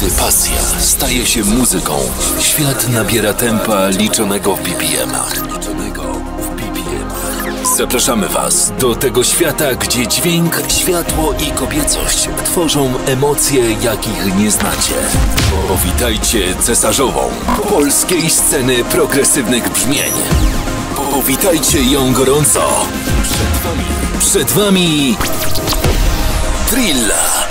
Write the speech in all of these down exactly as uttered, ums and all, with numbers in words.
Gdy pasja staje się muzyką, świat nabiera tempa liczonego w B P M-ach. Zapraszamy Was do tego świata, gdzie dźwięk, światło i kobiecość tworzą emocje, jakich nie znacie. Powitajcie cesarzową polskiej sceny progresywnych brzmień. Powitajcie ją gorąco. Przed Wami, przed Wami Drilla.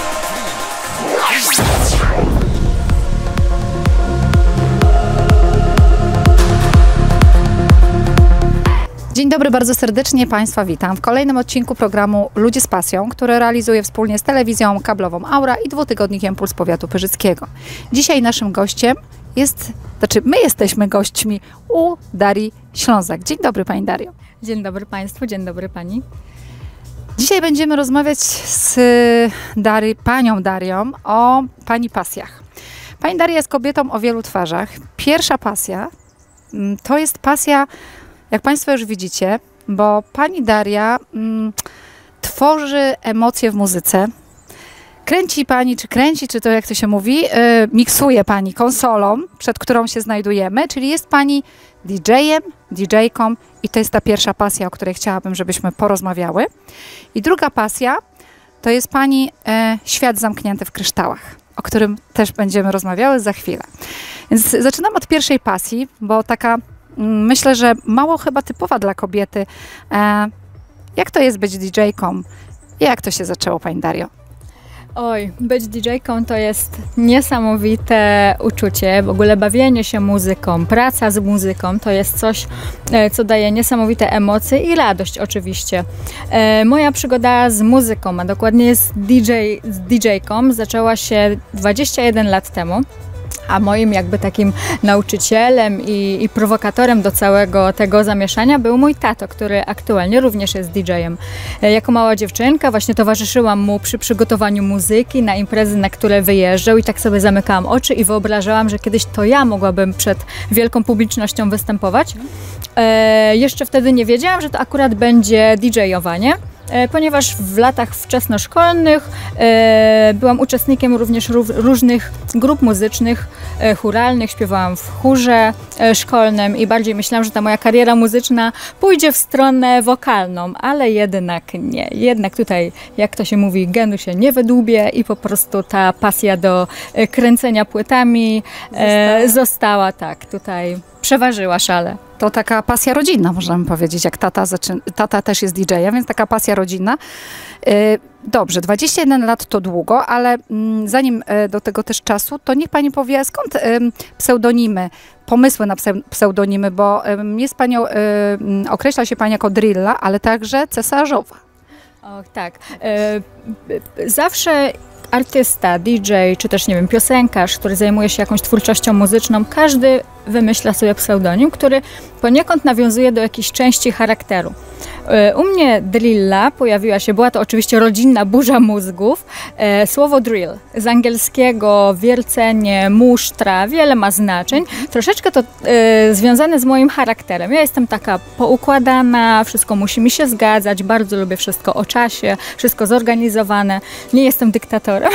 Dzień dobry, bardzo serdecznie Państwa witam w kolejnym odcinku programu Ludzie z pasją, który realizuję wspólnie z telewizją kablową Aura i dwutygodnikiem Puls Powiatu Pyrzyckiego. Dzisiaj naszym gościem jest, znaczy my jesteśmy gośćmi u Darii Ślązak. Dzień dobry Pani Dario. Dzień dobry Państwu, dzień dobry Pani. Dzisiaj będziemy rozmawiać z Dary, Panią Darią o Pani pasjach. Pani Daria jest kobietą o wielu twarzach. Pierwsza pasja to jest pasja, jak Państwo już widzicie, bo Pani Daria mm, tworzy emocje w muzyce. Kręci Pani, czy kręci, czy to jak to się mówi, yy, miksuje Pani konsolą, przed którą się znajdujemy, czyli jest Pani D J-em, D J-ką i to jest ta pierwsza pasja, o której chciałabym, żebyśmy porozmawiały. I druga pasja to jest Pani yy, świat zamknięty w kryształach, o którym też będziemy rozmawiały za chwilę. Więc zaczynam od pierwszej pasji, bo taka myślę, że mało chyba typowa dla kobiety. E, jak to jest być D J-ką? Jak to się zaczęło, Pani Dario? Oj, być D J-ką to jest niesamowite uczucie. W ogóle bawienie się muzyką, praca z muzyką to jest coś, co daje niesamowite emocje i radość oczywiście. E, moja przygoda z muzyką, a dokładnie z D J-ką zaczęła się dwadzieścia jeden lat temu. A moim jakby takim nauczycielem i, i prowokatorem do całego tego zamieszania był mój tato, który aktualnie również jest D J-em. Jako mała dziewczynka właśnie towarzyszyłam mu przy przygotowaniu muzyki na imprezy, na które wyjeżdżał i tak sobie zamykałam oczy i wyobrażałam, że kiedyś to ja mogłabym przed wielką publicznością występować. E, jeszcze wtedy nie wiedziałam, że to akurat będzie D J-owanie. Ponieważ w latach wczesnoszkolnych e, byłam uczestnikiem również różnych grup muzycznych, e, chóralnych, śpiewałam w chórze e, szkolnym i bardziej myślałam, że ta moja kariera muzyczna pójdzie w stronę wokalną, ale jednak nie. Jednak tutaj, jak to się mówi, genu się nie wydłubie i po prostu ta pasja do e, kręcenia płytami e, została. została, tak, tutaj przeważyła szale. To taka pasja rodzinna, możemy powiedzieć, jak tata, zaczyn- tata też jest D J-em, więc taka pasja rodzinna. Yy, dobrze, dwadzieścia jeden lat to długo, ale mm, zanim yy, do tego też czasu, to niech Pani powie, skąd yy, pseudonimy, pomysły na pse- pseudonimy, bo yy, jest Panią, yy, określa się Pani jako Drilla, ale także cesarzowa. Och, tak. Yy, zawsze artysta, D J, czy też, nie wiem, piosenkarz, który zajmuje się jakąś twórczością muzyczną, każdy wymyśla sobie pseudonim, który poniekąd nawiązuje do jakiejś części charakteru. U mnie Drilla pojawiła się, była to oczywiście rodzinna burza mózgów, e, słowo drill, z angielskiego wiercenie, musztra, wiele ma znaczeń. Troszeczkę to e, związane z moim charakterem. Ja jestem taka poukładana, wszystko musi mi się zgadzać, bardzo lubię wszystko o czasie, wszystko zorganizowane. Nie jestem dyktatorem,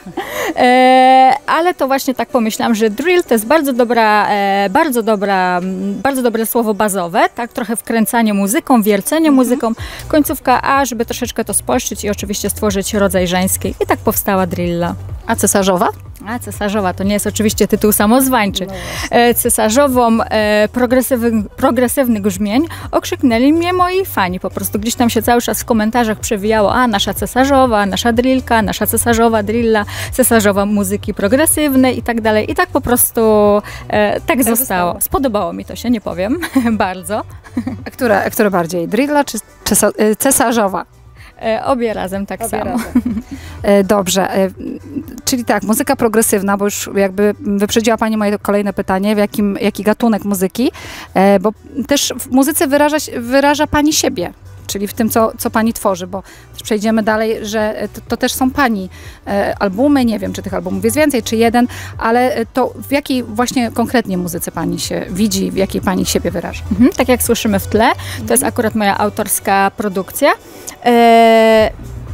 e, ale to właśnie tak pomyślałam, że drill to jest bardzo dobra, e, bardzo dobra, bardzo dobre słowo bazowe, tak, trochę wkręcanie muzyką, wiercenie muzyką, końcówka A, żeby troszeczkę to spolszczyć i oczywiście stworzyć rodzaj żeński. I tak powstała Drilla. A cesarzowa? A cesarzowa to nie jest oczywiście tytuł samozwańczy. No Cesarzową e, progresywny, progresywny brzmień okrzyknęli mnie moi fani. Po prostu gdzieś tam się cały czas w komentarzach przewijało, a nasza cesarzowa, nasza drillka, nasza cesarzowa drilla, cesarzowa muzyki progresywnej i tak dalej. I tak po prostu e, tak, tak zostało. zostało. Spodobało mi to się, nie powiem, bardzo. A która, a która bardziej? Drilla czy cesarzowa? E, obie razem tak obie samo. Razem. E, dobrze, e, czyli tak, muzyka progresywna, bo już jakby wyprzedziła Pani moje kolejne pytanie, w jakim, jaki gatunek muzyki, e, bo też w muzyce wyraża, wyraża Pani siebie. Czyli w tym, co, co Pani tworzy, bo przejdziemy dalej, że to, to też są Pani e, albumy, nie wiem, czy tych albumów jest więcej, czy jeden, ale to w jakiej właśnie konkretnie muzyce Pani się widzi, w jakiej Pani siebie wyraża? Mhm, tak jak słyszymy w tle, to jest akurat moja autorska produkcja. E,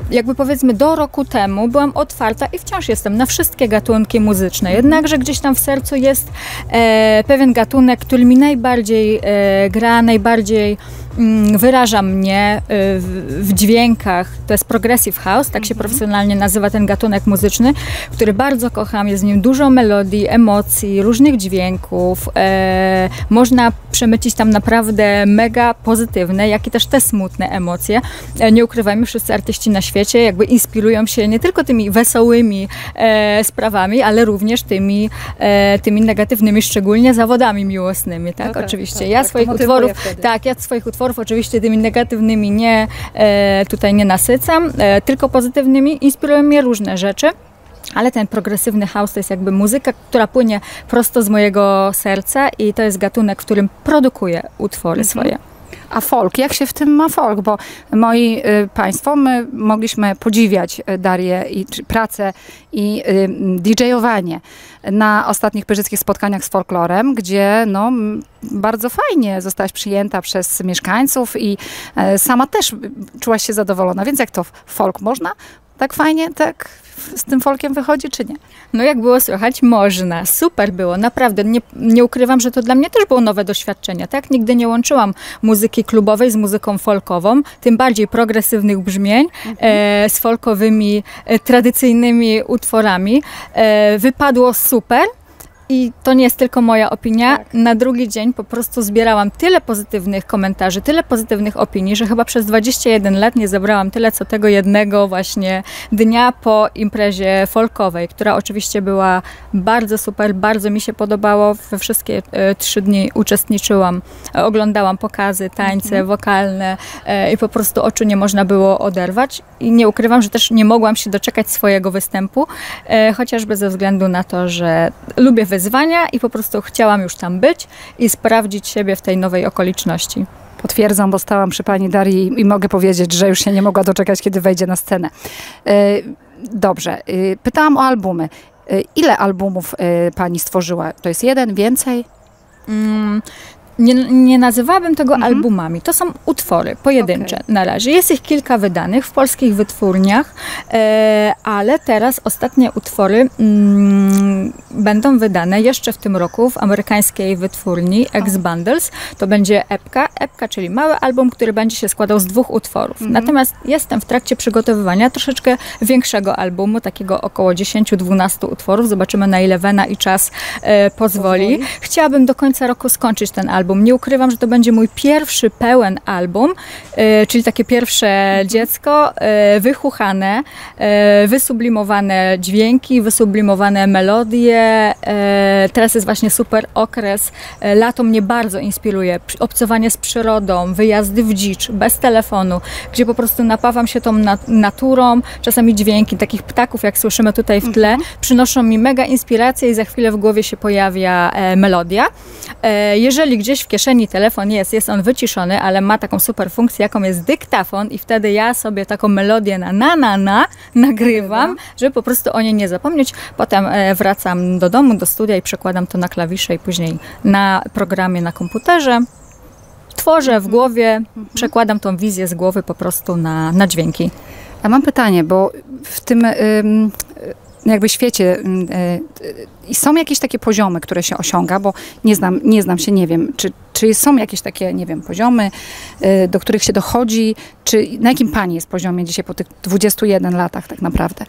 jakby powiedzmy do roku temu byłam otwarta i wciąż jestem na wszystkie gatunki muzyczne. Jednakże gdzieś tam w sercu jest e, pewien gatunek, który mi najbardziej e, gra, najbardziej mm, wyraża mnie e, w, w dźwiękach. To jest Progressive House, tak się Mhm. profesjonalnie nazywa ten gatunek muzyczny, który bardzo kocham. Jest w nim dużo melodii, emocji, różnych dźwięków. E, można przemycić tam naprawdę mega pozytywne, jak i też te smutne emocje. E, nie ukrywajmy, wszyscy artyści na świecie jakby inspirują się nie tylko tymi wesołymi e, sprawami, ale również tymi, e, tymi negatywnymi, szczególnie zawodami miłosnymi, tak? No tak, oczywiście. tak, ja tak, to swoich motywuje utworów, wtedy. tak, ja swoich utworów oczywiście tymi negatywnymi nie, e, tutaj nie nasycam, e, tylko pozytywnymi. Inspirują mnie różne rzeczy. Ale ten progresywny house to jest jakby muzyka, która płynie prosto z mojego serca i to jest gatunek, w którym produkuję utwory swoje. A folk, jak się w tym ma folk? Bo moi y, Państwo, my mogliśmy podziwiać y, Darię i czy pracę i y, didżejowanie na ostatnich pyrzyckich spotkaniach z folklorem, gdzie no, m, bardzo fajnie zostałaś przyjęta przez mieszkańców i y, sama też czułaś się zadowolona. Więc jak to folk można? Tak fajnie, tak z tym folkiem wychodzi, czy nie? No jak było słychać, można. Super było, naprawdę. Nie, nie ukrywam, że to dla mnie też było nowe doświadczenie. Tak? Nigdy nie łączyłam muzyki klubowej z muzyką folkową, tym bardziej progresywnych brzmień e, z folkowymi, e, tradycyjnymi utworami. E, wypadło super. I to nie jest tylko moja opinia. Tak. Na drugi dzień po prostu zbierałam tyle pozytywnych komentarzy, tyle pozytywnych opinii, że chyba przez dwadzieścia jeden lat nie zebrałam tyle, co tego jednego właśnie dnia po imprezie folkowej, która oczywiście była bardzo super, bardzo mi się podobało. We wszystkie e, trzy dni uczestniczyłam, e, oglądałam pokazy, tańce, Mhm. wokalne e, i po prostu oczu nie można było oderwać. I nie ukrywam, że też nie mogłam się doczekać swojego występu, e, chociażby ze względu na to, że lubię wyzwania i po prostu chciałam już tam być i sprawdzić siebie w tej nowej okoliczności. Potwierdzam, bo stałam przy pani Darii i mogę powiedzieć, że już się nie mogła doczekać, kiedy wejdzie na scenę. Y, Dobrze, y, pytałam o albumy. Y, Ile albumów y, pani stworzyła? To jest jeden, więcej? Mm, Nie, nie nazywałabym tego Mhm. albumami. To są utwory pojedyncze Okej. na razie. Jest ich kilka wydanych w polskich wytwórniach, e, ale teraz ostatnie utwory mm, będą wydane jeszcze w tym roku w amerykańskiej wytwórni X Bundles. To będzie epka. Epka, czyli mały album, który będzie się składał z dwóch utworów. Mhm. Natomiast jestem w trakcie przygotowywania troszeczkę większego albumu, takiego około dziesięć do dwunastu utworów. Zobaczymy, na ile wena i czas e, pozwoli. Pozwoli. Chciałabym do końca roku skończyć ten album. Nie ukrywam, że to będzie mój pierwszy pełen album, e, czyli takie pierwsze dziecko, e, wychuchane, e, wysublimowane dźwięki, wysublimowane melodie. E, teraz jest właśnie super okres. E, lato mnie bardzo inspiruje. Przy- Obcowanie z przyrodą, wyjazdy w dzicz, bez telefonu, gdzie po prostu napawam się tą nat- naturą. Czasami dźwięki takich ptaków, jak słyszymy tutaj w tle, przynoszą mi mega inspirację i za chwilę w głowie się pojawia e, melodia. E, jeżeli gdzieś w kieszeni telefon jest, jest on wyciszony, ale ma taką super funkcję, jaką jest dyktafon i wtedy ja sobie taką melodię na na na na nagrywam, żeby po prostu o niej nie zapomnieć. Potem e, wracam do domu, do studia i przekładam to na klawisze i później na programie na komputerze. Tworzę w głowie, przekładam tą wizję z głowy po prostu na, na dźwięki. A mam pytanie, bo w tym ym, jakby świecie ym, y, y, są jakieś takie poziomy, które się osiąga, bo nie znam, nie znam się, nie wiem, czy, czy są jakieś takie, nie wiem, poziomy, y, do których się dochodzi, czy na jakim pani jest poziomie dzisiaj po tych dwudziestu jeden latach tak naprawdę?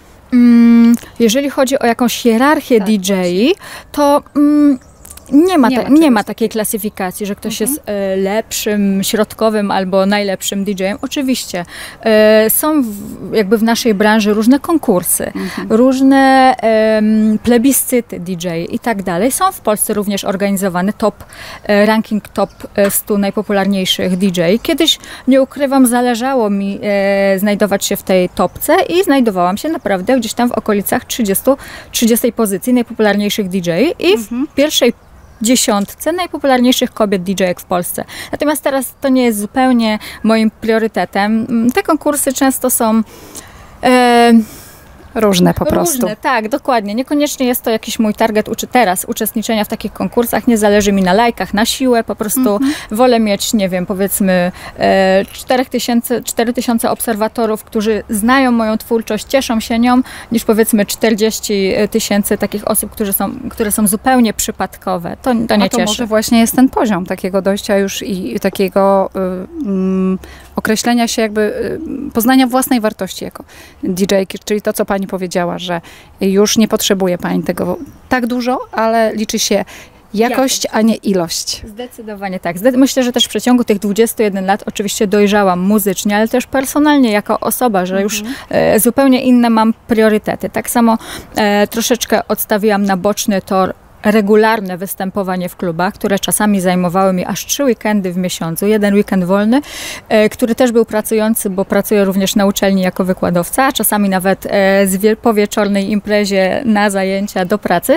Mm, jeżeli chodzi o jakąś hierarchię Tak, D J, to mm, nie ma, Nie ta, ma nie czegoś ma takiej klasyfikacji, że ktoś Mhm. jest e, lepszym, środkowym albo najlepszym D J-em. Oczywiście e, są w, jakby w naszej branży różne konkursy, Mhm. różne em, plebiscyty D J i tak dalej. Są w Polsce również organizowany top, e, ranking top e, stu najpopularniejszych D J. Kiedyś, nie ukrywam, zależało mi e, znajdować się w tej topce i znajdowałam się naprawdę gdzieś tam w okolicach trzydziestu, trzydziestej pozycji najpopularniejszych D J i Mhm. w pierwszej dziesiątce najpopularniejszych kobiet D J-ek w Polsce. Natomiast teraz to nie jest zupełnie moim priorytetem. Te konkursy często są e, Różne po prostu. Różne, tak, dokładnie. Niekoniecznie jest to jakiś mój target uczy teraz, uczestniczenia w takich konkursach. Nie zależy mi na lajkach, na siłę. Po prostu mhm. wolę mieć, nie wiem, powiedzmy cztery tysiące obserwatorów, którzy znają moją twórczość, cieszą się nią, niż powiedzmy czterdzieści tysięcy takich osób, które są, które są zupełnie przypadkowe. To, to nie A to cieszy. może właśnie jest ten poziom takiego dojścia już i, i takiego y, y, określenia się jakby, y, poznania własnej wartości jako didżejki, czyli to, co pani powiedziała, że już nie potrzebuje pani tego tak dużo, ale liczy się jakość, a nie ilość. Zdecydowanie tak. Myślę, że też w przeciągu tych dwudziestu jeden lat oczywiście dojrzałam muzycznie, ale też personalnie jako osoba, że już mhm. e, zupełnie inne mam priorytety. Tak samo e, troszeczkę odstawiłam na boczny tor regularne występowanie w klubach, które czasami zajmowały mi aż trzy weekendy w miesiącu, jeden weekend wolny, e, który też był pracujący, bo pracuję również na uczelni jako wykładowca, a czasami nawet e, z, po wieczornej imprezie na zajęcia do pracy,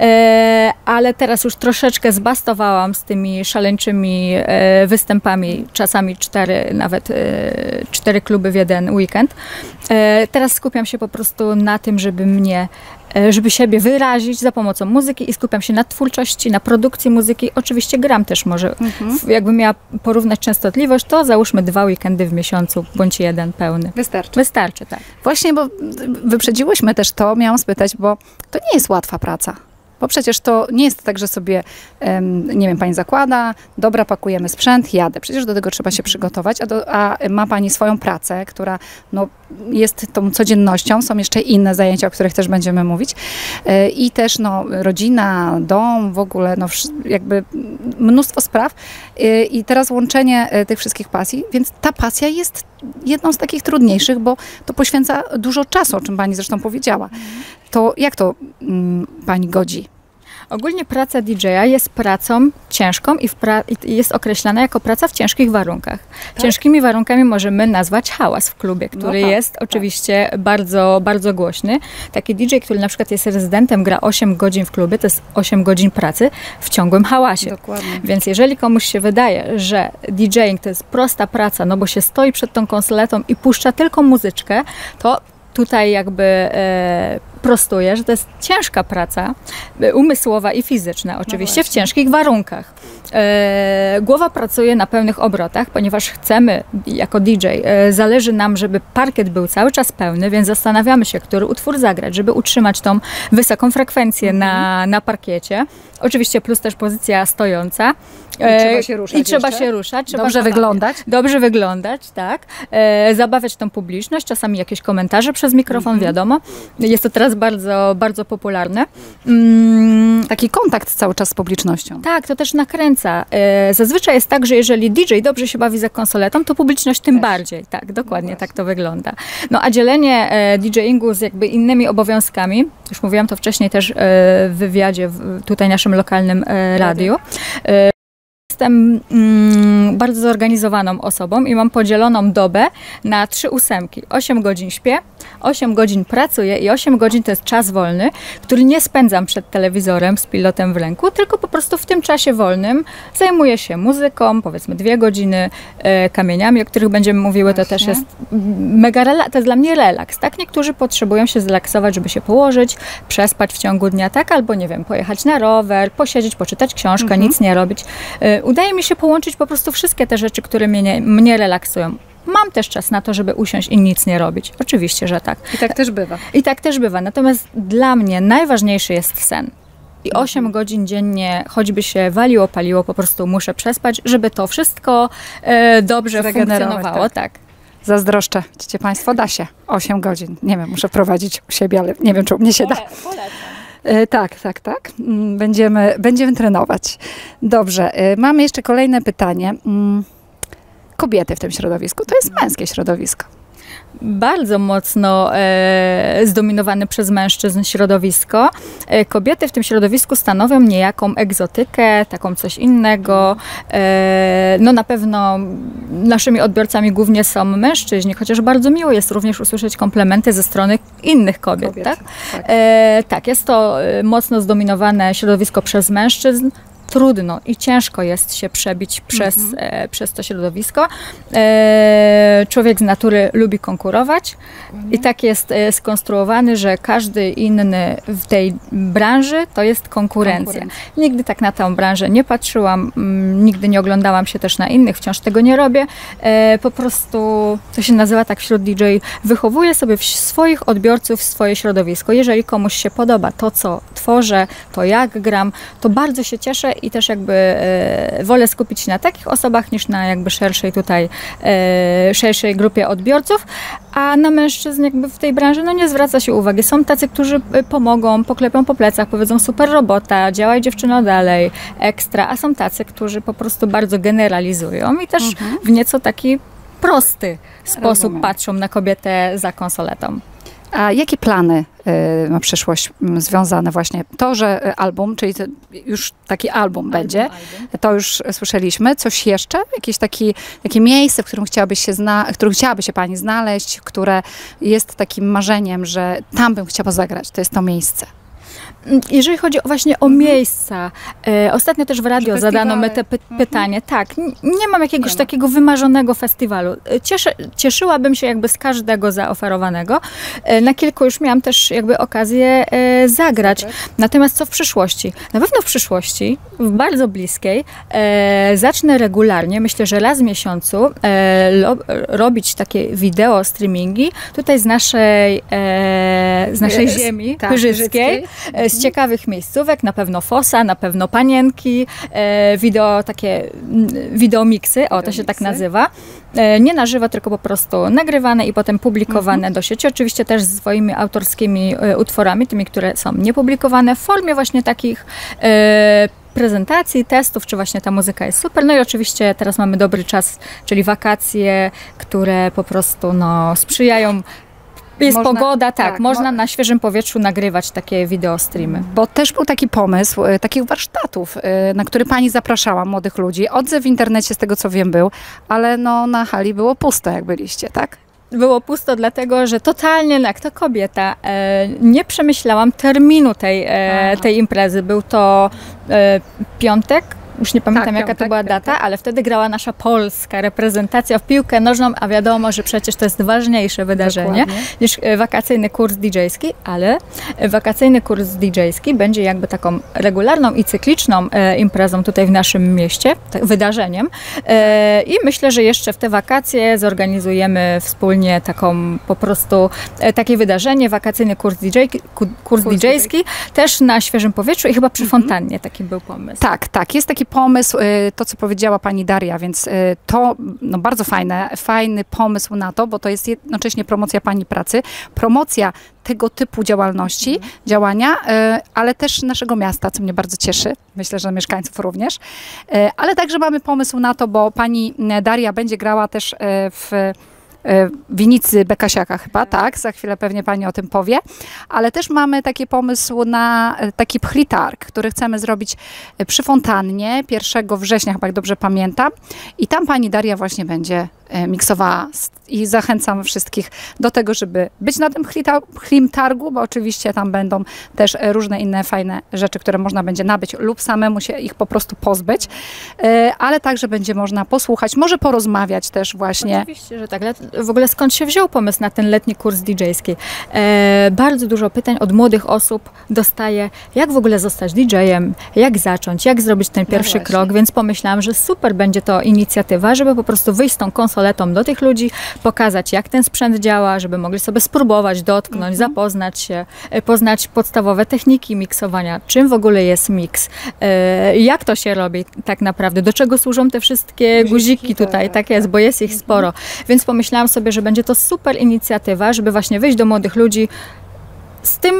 e, ale teraz już troszeczkę zbastowałam z tymi szaleńczymi e, występami, czasami cztery, nawet e, cztery kluby w jeden weekend. E, teraz skupiam się po prostu na tym, żeby mnie żeby siebie wyrazić za pomocą muzyki i skupiam się na twórczości, na produkcji muzyki. Oczywiście gram też może. Mhm. Jakbym miała porównać częstotliwość, to załóżmy dwa weekendy w miesiącu, bądź jeden pełny. Wystarczy. Wystarczy, tak. Właśnie, bo wyprzedziłyśmy też to, miałam spytać, bo to nie jest łatwa praca. Bo przecież to nie jest tak, że sobie, nie wiem, pani zakłada, dobra, pakujemy sprzęt, jadę. Przecież do tego trzeba się przygotować, a, do, a ma pani swoją pracę, która no, jest tą codziennością. Są jeszcze inne zajęcia, o których też będziemy mówić. I też no, rodzina, dom, w ogóle no, jakby mnóstwo spraw. I teraz łączenie tych wszystkich pasji, więc ta pasja jest jedną z takich trudniejszych, bo to poświęca dużo czasu, o czym pani zresztą powiedziała. To jak to mm, pani godzi? Ogólnie praca didżeja jest pracą ciężką i, w pra i jest określana jako praca w ciężkich warunkach. Tak? Ciężkimi warunkami możemy nazwać hałas w klubie, który no tak, jest oczywiście tak. bardzo, bardzo głośny. Taki didżej, który na przykład jest rezydentem, gra osiem godzin w klubie, to jest osiem godzin pracy w ciągłym hałasie. Dokładnie. Więc jeżeli komuś się wydaje, że didżejing to jest prosta praca, no bo się stoi przed tą konsoletą i puszcza tylko muzyczkę, to tutaj jakby e, prostuję, że to jest ciężka praca, umysłowa i fizyczna, oczywiście no w ciężkich warunkach. E, głowa pracuje na pełnych obrotach, ponieważ chcemy, jako didżej, e, zależy nam, żeby parkiet był cały czas pełny, więc zastanawiamy się, który utwór zagrać, żeby utrzymać tą wysoką frekwencję mm. na, na parkiecie. Oczywiście plus też pozycja stojąca. I trzeba się ruszać. I trzeba się ruszać. Trzeba dobrze wyglądać. Dobrze wyglądać, tak. E, zabawiać tą publiczność, czasami jakieś komentarze przez mikrofon, mm-hmm. wiadomo. Jest to teraz bardzo, bardzo popularne. Mm. Taki kontakt cały czas z publicznością. Tak, to też nakręca. E, zazwyczaj jest tak, że jeżeli didżej dobrze się bawi za konsoletą, to publiczność tym też. bardziej. Tak, dokładnie no tak to wygląda. No a dzielenie e, didżejingu z jakby innymi obowiązkami, już mówiłam to wcześniej też e, w wywiadzie w tutaj naszym lokalnym e, radiu. E, Jestem mm, bardzo zorganizowaną osobą i mam podzieloną dobę na trzy ósemki. osiem godzin śpię, osiem godzin pracuję i osiem godzin to jest czas wolny, który nie spędzam przed telewizorem z pilotem w ręku, tylko po prostu w tym czasie wolnym zajmuję się muzyką, powiedzmy dwie godziny, e, kamieniami, o których będziemy mówiły. Właśnie. To też jest mega relaks, to jest dla mnie relaks, tak? Niektórzy potrzebują się zrelaksować, żeby się położyć, przespać w ciągu dnia, tak? Albo nie wiem, pojechać na rower, posiedzieć, poczytać książkę, mhm. nic nie robić. E, Udaje mi się połączyć po prostu wszystkie te rzeczy, które mnie, mnie relaksują. Mam też czas na to, żeby usiąść i nic nie robić. Oczywiście, że tak. I tak też bywa. I tak też bywa. Natomiast dla mnie najważniejszy jest sen. I osiem godzin dziennie, choćby się waliło, paliło, po prostu muszę przespać, żeby to wszystko e, dobrze funkcjonowało. Tak. tak. Zazdroszczę. Widzicie państwo, da się. osiem godzin. Nie wiem, muszę prowadzić u siebie, ale nie wiem, czy u mnie się da. Polecam. E, tak, tak, tak. Będziemy, będziemy trenować. Dobrze. E, mamy jeszcze kolejne pytanie. Mm, kobiety w tym środowisku. To jest męskie środowisko. Bardzo mocno e, zdominowane przez mężczyzn środowisko. E, kobiety w tym środowisku stanowią niejaką egzotykę, taką coś innego. E, no na pewno naszymi odbiorcami głównie są mężczyźni, chociaż bardzo miło jest również usłyszeć komplementy ze strony innych kobiet. kobiet tak? Tak. E, tak, jest to mocno zdominowane środowisko przez mężczyzn. trudno i ciężko jest się przebić przez, mm-hmm. e, przez to środowisko. E, człowiek z natury lubi konkurować mm-hmm. i tak jest e, skonstruowany, że każdy inny w tej branży to jest konkurencja. konkurencja. Nigdy tak na tę branżę nie patrzyłam, m, nigdy nie oglądałam się też na innych, wciąż tego nie robię. E, po prostu to się nazywa tak wśród D J, wychowuję sobie w swoich odbiorców swoje środowisko. Jeżeli komuś się podoba to, co tworzę, to jak gram, to bardzo się cieszę i też jakby e, wolę skupić się na takich osobach niż na jakby szerszej tutaj, e, szerszej grupie odbiorców, a na mężczyzn jakby w tej branży no nie zwraca się uwagi. Są tacy, którzy pomogą, poklepią po plecach, powiedzą super robota, działaj dziewczyno dalej, ekstra, a są tacy, którzy po prostu bardzo generalizują i też mhm. w nieco taki prosty sposób Rozumiem. patrzą na kobietę za konsoletą. A jakie plany y, na przyszłość m, związane właśnie? To, że y, album, czyli to już taki album, album będzie, album. To już słyszeliśmy. Coś jeszcze? Jakieś taki, takie miejsce, w którym chciałabyś się zna, w którym chciałaby się pani znaleźć, które jest takim marzeniem, że tam bym chciała zagrać. To jest to miejsce. Jeżeli chodzi właśnie o mhm. miejsca, e, ostatnio też w radio zadano mi te py pytanie. Mhm. Tak, nie mam jakiegoś nie takiego ma. wymarzonego festiwalu. Cieszę, cieszyłabym się jakby z każdego zaoferowanego. E, na kilku już miałam też jakby okazję e, zagrać. Zagrać. Natomiast co w przyszłości? Na pewno w przyszłości, w bardzo bliskiej, e, zacznę regularnie, myślę, że raz w miesiącu e, lo, robić takie wideo streamingi tutaj z naszej, e, z naszej jest, ziemi tak, pyrzyckiej. Z ciekawych miejscówek, na pewno Fosa, na pewno Panienki, e, wideo takie, wideomiksy, o to się tak nazywa. E, nie na żywo, tylko po prostu nagrywane i potem publikowane mhm. do sieci. Oczywiście też z swoimi autorskimi e, utworami, tymi, które są niepublikowane, w formie właśnie takich e, prezentacji, testów, czy właśnie ta muzyka jest super. No i oczywiście teraz mamy dobry czas, czyli wakacje, które po prostu no, sprzyjają. Jest można, pogoda, tak, tak można mo na świeżym powietrzu nagrywać takie wideo streamy. Bo też był taki pomysł, y, takich warsztatów, y, na który pani zapraszała młodych ludzi. Odzew w internecie, z tego co wiem, był, ale no na hali było pusto, jak byliście, tak? Było pusto dlatego, że totalnie, jak to kobieta, e, nie przemyślałam terminu tej, e, tej imprezy. Był to e, piątek. Już nie pamiętam, tak, jaka to była data, tak. ale wtedy grała nasza polska reprezentacja w piłkę nożną, a wiadomo, że przecież to jest ważniejsze wydarzenie Dokładnie. niż wakacyjny kurs didżejski, ale wakacyjny kurs didżejski będzie jakby taką regularną i cykliczną e, imprezą tutaj w naszym mieście, tak, wydarzeniem. E, I myślę, że jeszcze w te wakacje zorganizujemy wspólnie taką po prostu e, takie wydarzenie, wakacyjny kurs didżejski, kurs kurs didżejski, też na świeżym powietrzu i chyba przy mhm. fontannie taki był pomysł. Tak, tak, jest taki pomysł, to co powiedziała pani Daria, więc to no, bardzo fajne, fajny pomysł na to, bo to jest jednocześnie promocja pani pracy, promocja tego typu działalności, mhm. działania, ale też naszego miasta, co mnie bardzo cieszy. Myślę, że mieszkańców również. Ale także mamy pomysł na to, bo pani Daria będzie grała też w Winicy Bekasiaka chyba, tak? Za chwilę pewnie pani o tym powie. Ale też mamy taki pomysł na taki pchli targ, który chcemy zrobić przy fontannie pierwszego września, chyba jak dobrze pamiętam. I tam pani Daria właśnie będzie miksowała i zachęcam wszystkich do tego, żeby być na tym pchlim targu, bo oczywiście tam będą też różne inne fajne rzeczy, które można będzie nabyć lub samemu się ich po prostu pozbyć, ale także będzie można posłuchać, może porozmawiać też właśnie. Oczywiście, że tak. W ogóle skąd się wziął pomysł na ten letni kurs didżejski? E, bardzo dużo pytań od młodych osób dostaję, jak w ogóle zostać didżejem, jak zacząć, jak zrobić ten pierwszy no krok, więc pomyślałam, że super będzie to inicjatywa, żeby po prostu wyjść z tą konsoletą do tych ludzi, pokazać, jak ten sprzęt działa, żeby mogli sobie spróbować, dotknąć, mhm. zapoznać się, poznać podstawowe techniki miksowania, czym w ogóle jest miks, e, jak to się robi tak naprawdę, do czego służą te wszystkie guziki, guziki tutaj, tak, tak jest, bo jest ich sporo. Więc pomyślałam sobie, że będzie to super inicjatywa, żeby właśnie wyjść do młodych ludzi z tym,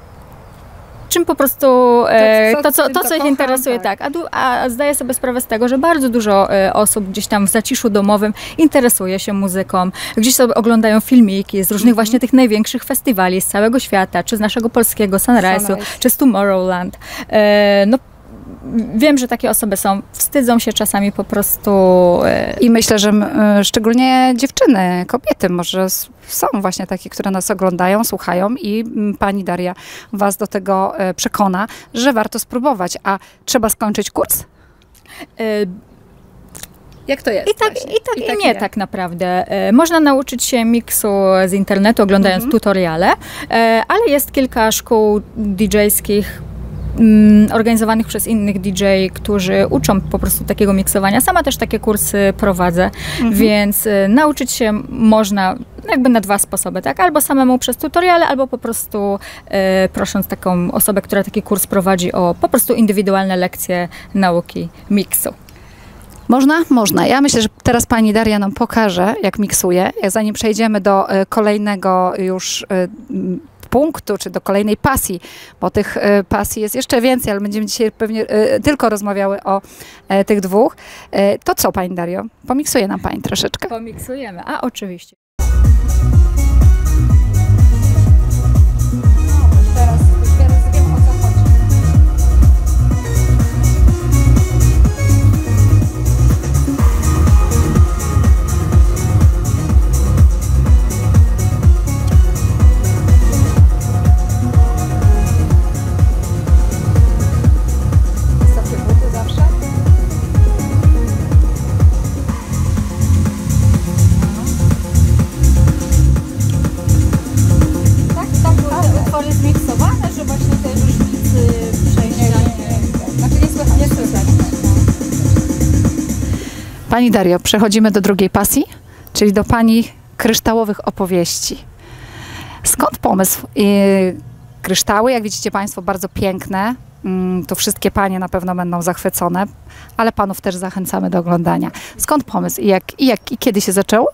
czym po prostu e, to, co, to, co ich interesuje, tak. tak. A, a zdaję sobie sprawę z tego, że bardzo dużo e, osób gdzieś tam w zaciszu domowym interesuje się muzyką, gdzieś sobie oglądają filmiki z różnych mm-hmm. właśnie tych największych festiwali z całego świata, czy z naszego polskiego Sunrise'u, Sunrise. czy z Tomorrowland. E, no, wiem, że takie osoby są, wstydzą się czasami po prostu. I myślę, że y, szczególnie dziewczyny, kobiety może s- są właśnie takie, które nas oglądają, słuchają i mm, pani Daria was do tego y, przekona, że warto spróbować. A trzeba skończyć kurs? y, Jak to jest? I tak, i tak, i nie, tak naprawdę. E, Można nauczyć się miksu z internetu, oglądając tutoriale, e, ale jest kilka szkół didżejskich mm, organizowanych przez innych D J, którzy uczą po prostu takiego miksowania. Sama też takie kursy prowadzę, więc e, nauczyć się można jakby na dwa sposoby, tak? Albo samemu przez tutoriale, albo po prostu e, prosząc taką osobę, która taki kurs prowadzi, o po prostu indywidualne lekcje nauki miksu. Można? Można. Ja myślę, że teraz pani Daria nam pokaże, jak miksuje. Jak zanim przejdziemy do e, kolejnego już e, m, punktu, czy do kolejnej pasji, bo tych e, pasji jest jeszcze więcej, ale będziemy dzisiaj pewnie e, tylko rozmawiały o e, tych dwóch. E, to co, pani Dario? Pomiksuje nam pani troszeczkę. Pomiksujemy, a oczywiście. Teraz, teraz wiem, o co chodzi. Wysokie buty zawsze? Tak, tak, były utwory zmiksowane, że właśnie te różnicy przejścia nie... Znaczy nie słychać. Nie słychać. Pani Dario, przechodzimy do drugiej pasji, czyli do pani kryształowych opowieści. Skąd pomysł? Yy, kryształy, jak widzicie państwo, bardzo piękne. Mm, tu wszystkie panie na pewno będą zachwycone, ale panów też zachęcamy do oglądania. Skąd pomysł i, jak, i, jak, i kiedy się zaczęło?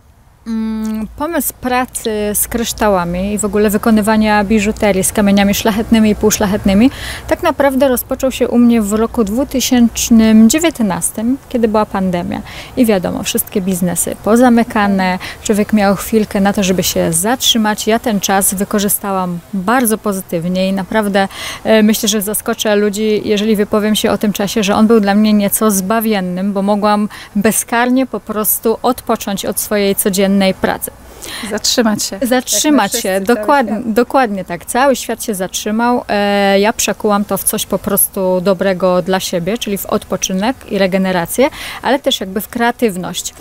Mm, Pomysł pracy z kryształami i w ogóle wykonywania biżuterii z kamieniami szlachetnymi i półszlachetnymi tak naprawdę rozpoczął się u mnie w roku dwa tysiące dziewiętnastym, kiedy była pandemia. I wiadomo, wszystkie biznesy pozamykane, człowiek miał chwilkę na to, żeby się zatrzymać. Ja ten czas wykorzystałam bardzo pozytywnie i naprawdę e, myślę, że zaskoczę ludzi, jeżeli wypowiem się o tym czasie, że on był dla mnie nieco zbawiennym, bo mogłam bezkarnie po prostu odpocząć od swojej codziennej pracy. Zatrzymać się. Zatrzymać Jak my się, wszyscy, cały dokładnie, świat. dokładnie tak. Cały świat się zatrzymał. E, ja przekułam to w coś po prostu dobrego dla siebie, czyli w odpoczynek i regenerację, ale też jakby w kreatywność.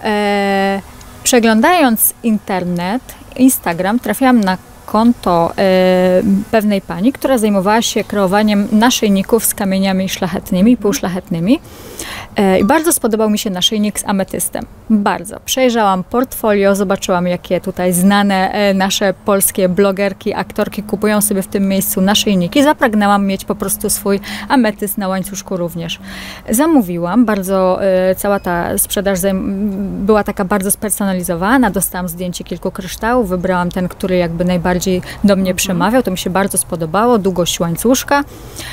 E, przeglądając internet, Instagram, trafiłam na konto e, pewnej pani, która zajmowała się kreowaniem naszyjników z kamieniami szlachetnymi i półszlachetnymi. E, I bardzo spodobał mi się naszyjnik z ametystem. Bardzo. Przejrzałam portfolio, zobaczyłam, jakie tutaj znane e, nasze polskie blogerki, aktorki kupują sobie w tym miejscu naszyjniki. Zapragnęłam mieć po prostu swój ametyst na łańcuszku również. Zamówiłam, bardzo e, cała ta sprzedaż zajm- była taka bardzo spersonalizowana. Dostałam zdjęcie kilku kryształów, wybrałam ten, który jakby najbardziej do mnie przemawiał. To mi się bardzo spodobało. Długość łańcuszka.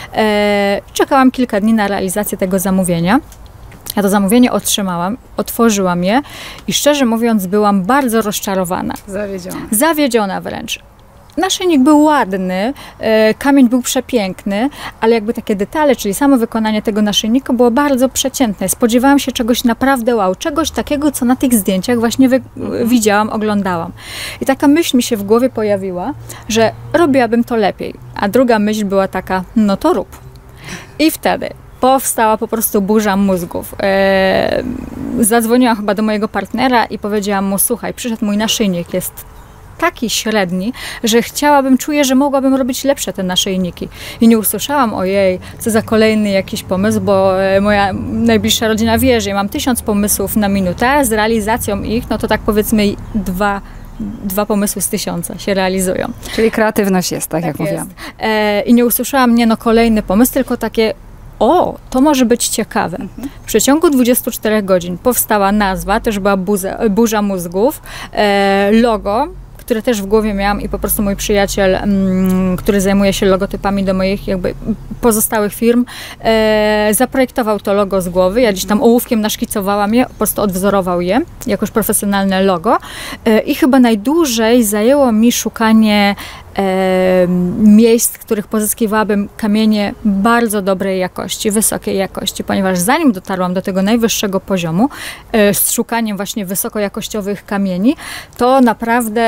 E, czekałam kilka dni na realizację tego zamówienia. Ja to zamówienie otrzymałam, otworzyłam je i szczerze mówiąc byłam bardzo rozczarowana. Zawiedziona. Zawiedziona wręcz. Naszyjnik był ładny, e, kamień był przepiękny, ale jakby takie detale, czyli samo wykonanie tego naszyjnika było bardzo przeciętne. Spodziewałam się czegoś naprawdę wow, czegoś takiego, co na tych zdjęciach właśnie wy- widziałam, oglądałam. I taka myśl mi się w głowie pojawiła, że robiłabym to lepiej. A druga myśl była taka, no to rób. I wtedy powstała po prostu burza mózgów. E, zadzwoniłam chyba do mojego partnera i powiedziałam mu, słuchaj, przyszedł mój naszyjnik, jest taki średni, że chciałabym, czuję, że mogłabym robić lepsze te naszyjniki. I nie usłyszałam, ojej, co za kolejny jakiś pomysł, bo e, moja najbliższa rodzina wie, że ja mam tysiąc pomysłów na minutę, a z realizacją ich, no to tak powiedzmy dwa Dwa pomysły z tysiąca się realizują. Czyli kreatywność jest, tak, jak jest. mówiłam. E, I nie usłyszałam, nie no, kolejny pomysł, tylko takie, o, to może być ciekawe. Mhm. W przeciągu dwudziestu czterech godzin powstała nazwa, też była buza, burza mózgów, e, logo, które też w głowie miałam i po prostu mój przyjaciel, mm, który zajmuje się logotypami do moich jakby pozostałych firm, e, zaprojektował to logo z głowy. Ja gdzieś tam ołówkiem naszkicowałam je, po prostu odwzorował je jako już profesjonalne logo. E, I chyba najdłużej zajęło mi szukanie e, miejsc, w których pozyskiwałabym kamienie bardzo dobrej jakości, wysokiej jakości, ponieważ zanim dotarłam do tego najwyższego poziomu, e, z szukaniem właśnie wysokojakościowych kamieni, to naprawdę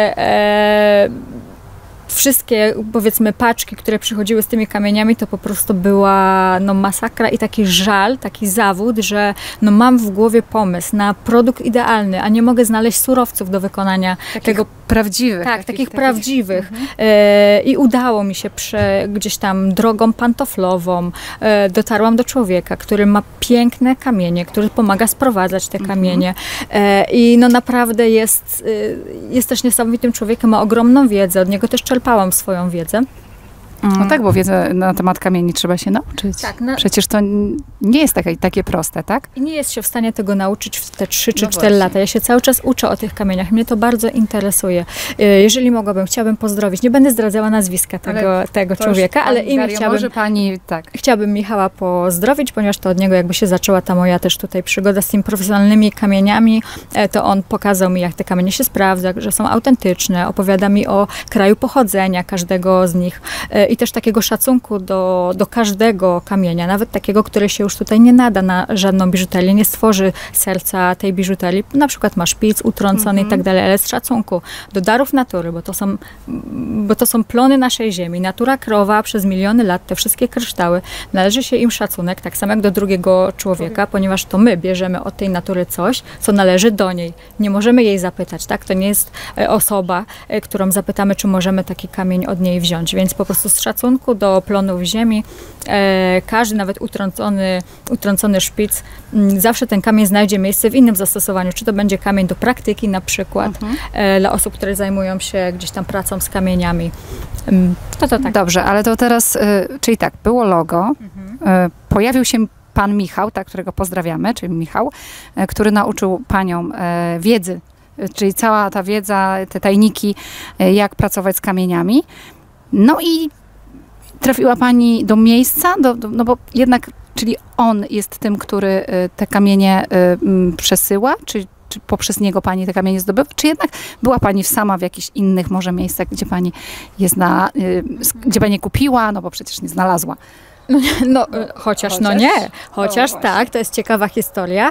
e, wszystkie, powiedzmy, paczki, które przychodziły z tymi kamieniami, to po prostu była no, masakra i taki żal, taki zawód, że no, mam w głowie pomysł na produkt idealny, a nie mogę znaleźć surowców do wykonania takich tego prawdziwych. Tak, takich, takich takich prawdziwych. Mhm. E, I udało mi się prze, gdzieś tam drogą pantoflową. E, dotarłam do człowieka, który ma piękne kamienie, który pomaga sprowadzać te kamienie. E, I no naprawdę jest, e, jest też niesamowitym człowiekiem, ma ogromną wiedzę. Od niego też czerpałam swoją wiedzę. No tak, bo wiedzę na temat kamieni trzeba się nauczyć. Tak, na- Przecież to n- nie jest takie, takie proste, tak? I nie jest się w stanie tego nauczyć w te trzy czy No cztery właśnie. lata. Ja się cały czas uczę o tych kamieniach. Mnie to bardzo interesuje. E, Jeżeli mogłabym, chciałabym pozdrowić. Nie będę zdradzała nazwiska tego, tego To już człowieka, ale pani imię Dario, chciałabym... Może pani, tak. Chciałabym Michała pozdrowić, ponieważ to od niego jakby się zaczęła ta moja też tutaj przygoda z tymi profesjonalnymi kamieniami. E, To on pokazał mi, jak te kamienie się sprawdza, że są autentyczne. Opowiada mi o kraju pochodzenia każdego z nich e, i też takiego szacunku do, do każdego kamienia, nawet takiego, który się już tutaj nie nada na żadną biżuterię, nie stworzy serca tej biżuterii. Na przykład ma szpic utrącony i tak dalej, ale z szacunku do darów natury, bo to są, bo to są plony naszej ziemi. Natura krowa przez miliony lat, te wszystkie kryształy, należy się im szacunek, tak samo jak do drugiego człowieka, ponieważ to my bierzemy od tej natury coś, co należy do niej. Nie możemy jej zapytać, tak? To nie jest e, osoba, e, którą zapytamy, czy możemy taki kamień od niej wziąć, więc po prostu z szacunku do plonów ziemi, e, każdy, nawet utrącony, utrącony szpic, m, zawsze ten kamień znajdzie miejsce w innym zastosowaniu, czy to będzie kamień do praktyki na przykład, e, dla osób, które zajmują się gdzieś tam pracą z kamieniami. Em, To to tak. Dobrze, ale to teraz, y, czyli tak, było logo, y, pojawił się pan Michał, tak, którego pozdrawiamy, czyli Michał, y, który nauczył panią y, wiedzy, y, czyli cała ta wiedza, te tajniki, y, jak pracować z kamieniami. No i trafiła pani do miejsca, do, do, no bo jednak, czyli on jest tym, który y, te kamienie y, m, przesyła, czy, czy poprzez niego pani te kamienie zdobywa, czy jednak była pani sama w jakichś innych może miejscach, gdzie pani je zna, y, s- gdzie pani kupiła, no bo przecież nie znalazła. No, e, chociaż, no Chociaż? nie, chociaż O, tak, to jest ciekawa historia. E,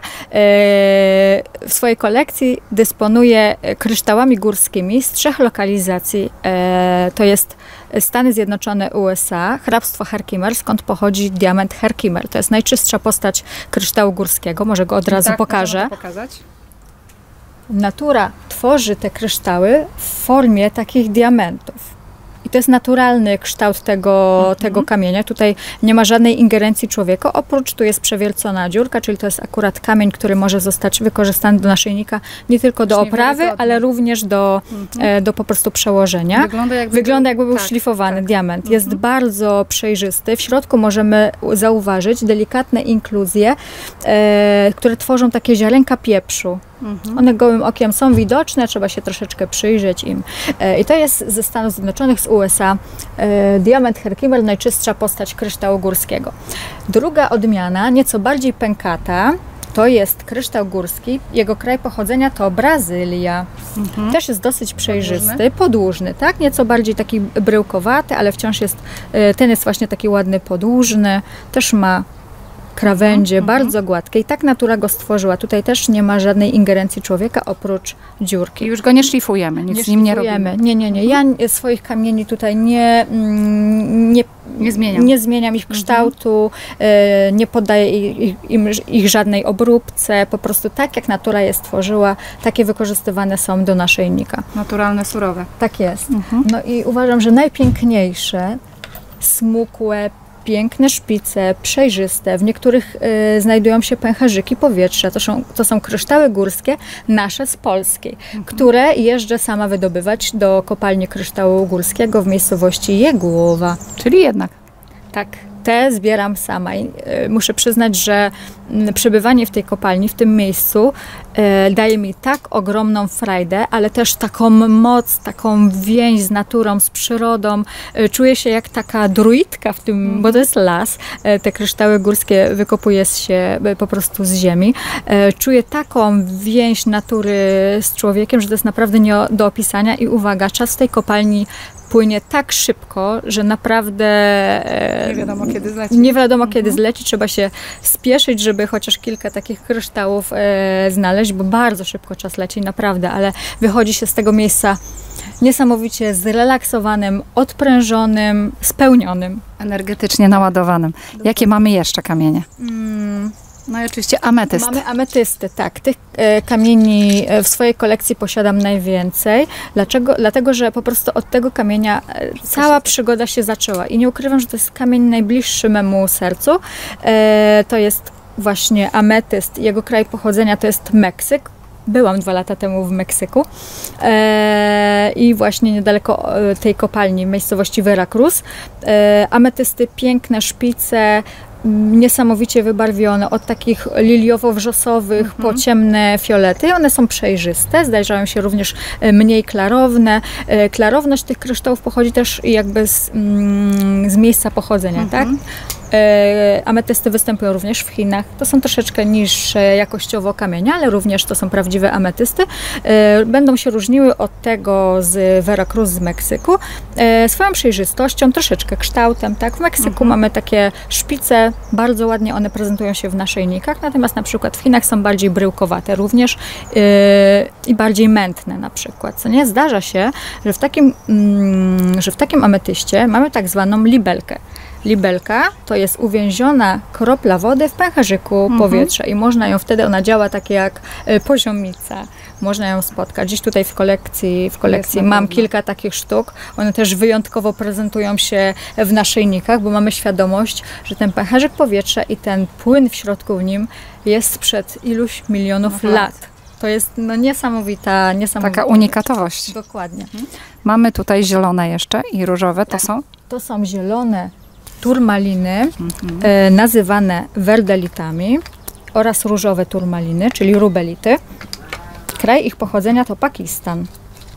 w swojej kolekcji dysponuję kryształami górskimi z trzech lokalizacji. E, to jest Stany Zjednoczone, U S A, hrabstwo Herkimer, skąd pochodzi diament Herkimer. To jest najczystsza postać kryształu górskiego, może go od razu pokażę. pokazać? Natura tworzy te kryształy w formie takich diamentów. I to jest naturalny kształt tego, Mhm. tego kamienia. Tutaj nie ma żadnej ingerencji człowieka, oprócz tu jest przewiercona dziurka, czyli to jest akurat kamień, który może zostać wykorzystany do naszyjnika nie tylko do Właśnie oprawy, niewiarygodne. ale również do, e, do po prostu przełożenia. Wygląda jakby, Wygląda jakby był tak, szlifowany tak. diament. Jest bardzo przejrzysty. W środku możemy u- zauważyć delikatne inkluzje, e, które tworzą takie ziarenka pieprzu. Mhm. One gołym okiem są widoczne, trzeba się troszeczkę przyjrzeć im. E, I to jest ze Stanów Zjednoczonych, z U S A, e, diament Herkimer, najczystsza postać kryształu górskiego. Druga odmiana, nieco bardziej pękata, to jest kryształ górski. Jego kraj pochodzenia to Brazylia. Mhm. Też jest dosyć przejrzysty, podłużny, tak? Nieco bardziej taki bryłkowaty, ale wciąż jest, e, ten jest właśnie taki ładny, podłużny. Też ma krawędzie, Mhm. bardzo gładkie. I tak natura go stworzyła. Tutaj też nie ma żadnej ingerencji człowieka, oprócz I dziurki. już go nie szlifujemy, nic z nim nie robimy. szlifujemy. Nie, nie, nie. Ja n- swoich kamieni tutaj nie, mm, nie, Nie zmieniam. nie zmieniam ich kształtu, e, nie poddaję ich, ich, im, ich żadnej obróbce. Po prostu tak, jak natura je stworzyła, takie wykorzystywane są do naszyjnika. Naturalne, surowe. Tak jest. Mhm. No i uważam, że najpiękniejsze, smukłe, piękne szpice, przejrzyste. W niektórych y, znajdują się pęcherzyki powietrza. To są, to są kryształy górskie, nasze z Polski, które jeżdżę sama wydobywać do kopalni kryształu górskiego w miejscowości Jegłowa. Czyli jednak. Tak, te zbieram sama i y, muszę przyznać, że mm, przebywanie w tej kopalni, w tym miejscu y, daje mi tak ogromną frajdę, ale też taką moc, taką więź z naturą, z przyrodą. Y, czuję się jak taka druidka w tym, bo to jest las. Y, te kryształy górskie wykopuje się y, po prostu z ziemi. Y, czuję taką więź natury z człowiekiem, że to jest naprawdę nie o- do opisania i uwaga, czas w tej kopalni płynie tak szybko, że naprawdę e, Nie wiadomo kiedy zleci. Nie wiadomo mhm. kiedy zleci, trzeba się spieszyć, żeby chociaż kilka takich kryształów e, znaleźć, bo bardzo szybko czas leci, naprawdę, ale wychodzi się z tego miejsca niesamowicie zrelaksowanym, odprężonym, spełnionym. Energetycznie naładowanym. Jakie mamy jeszcze kamienie? Mm. No i oczywiście ametyst. Mamy ametysty, tak. Tych e, kamieni w swojej kolekcji posiadam najwięcej. Dlaczego? Dlatego, że po prostu od tego kamienia e, cała przygoda się zaczęła. I nie ukrywam, że to jest kamień najbliższy memu sercu. E, to jest właśnie ametyst. Jego kraj pochodzenia to jest Meksyk. Byłam dwa lata temu w Meksyku e, i właśnie niedaleko tej kopalni, miejscowości Veracruz. E, ametysty, piękne szpice, niesamowicie wybarwione, od takich liliowo-wrzosowych mhm. po ciemne fiolety. One są przejrzyste, zdarzają się również mniej klarowne. Klarowność tych kryształów pochodzi też jakby z, z miejsca pochodzenia, mhm. tak? Ametysty występują również w Chinach. To są troszeczkę niższe jakościowo kamienie, ale również to są prawdziwe ametysty. Będą się różniły od tego z Veracruz, z Meksyku. Swoją przejrzystością, troszeczkę kształtem, tak? W Meksyku mhm. mamy takie szpice, bardzo ładnie one prezentują się w naszyjnikach, natomiast na przykład w Chinach są bardziej bryłkowate również yy, i bardziej mętne na przykład, co nie? Zdarza się, że w takim, mm, że w takim ametyście mamy tak zwaną libelkę. Libelka to jest uwięziona kropla wody w pęcherzyku mhm. powietrza i można ją wtedy, ona działa tak jak y, poziomica. Można ją spotkać. Dziś tutaj w kolekcji, w kolekcji mam kilka takich sztuk. One też wyjątkowo prezentują się w naszyjnikach, bo mamy świadomość, że ten pęcherzyk powietrza i ten płyn w środku w nim jest sprzed iluś milionów no, lat. To jest no, niesamowita, niesamowita taka unikatowość. Dokładnie. Mhm. Mamy tutaj zielone jeszcze i różowe. To tak. są? To są zielone turmaliny, mhm. e, nazywane werdelitami oraz różowe turmaliny, czyli rubelity. Kraj ich pochodzenia to Pakistan.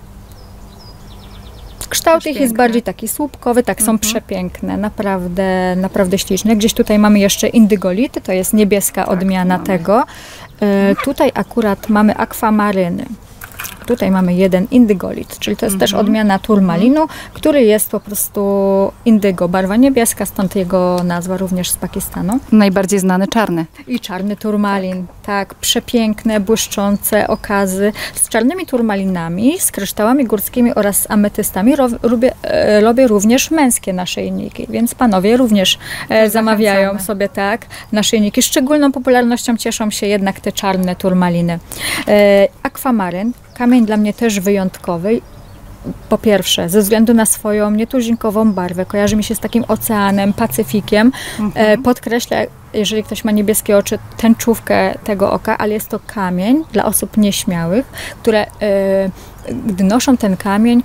Kształt ich jest bardziej taki słupkowy, tak są mhm. przepiękne, naprawdę, naprawdę śliczne. Gdzieś tutaj mamy jeszcze indygolity, to jest niebieska tak, odmiana mamy. tego. E, tutaj akurat mamy akwamaryny. Tutaj mamy jeden indygolit, czyli to jest mm-hmm. też odmiana turmalinu, który jest po prostu indygo, barwa niebieska, stąd jego nazwa również z Pakistanu. Najbardziej znany czarny. I czarny turmalin, tak, tak przepiękne, błyszczące okazy. Z czarnymi turmalinami, z kryształami górskimi oraz z ametystami robię, robię również męskie naszyjniki, więc panowie również e, zamawiają sobie tak naszyjniki. Szczególną popularnością cieszą się jednak te czarne turmaliny. E, akwamaryn, kamień dla mnie też wyjątkowy. Po pierwsze, ze względu na swoją nietuzinkową barwę, kojarzy mi się z takim oceanem, Pacyfikiem. Mhm. Podkreśla, jeżeli ktoś ma niebieskie oczy, tęczówkę tego oka, ale jest to kamień dla osób nieśmiałych, które gdy noszą ten kamień,